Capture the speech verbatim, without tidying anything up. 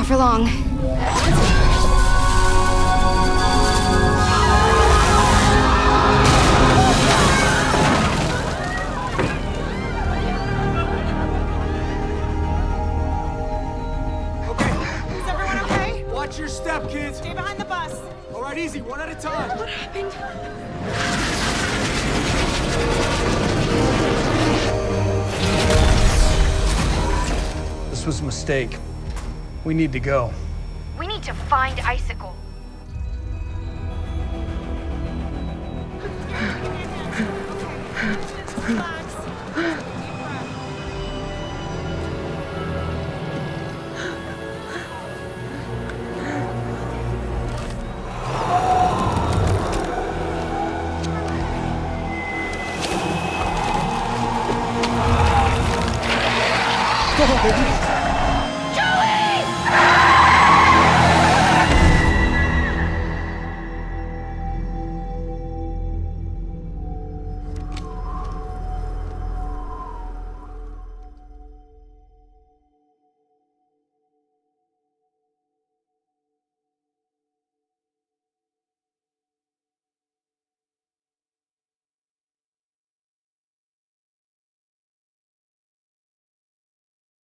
Not for long. Watch your step, kids! Stay behind the bus! Alright, easy, one at a time! What happened? This was a mistake. We need to go. We need to find Icicle. Okay.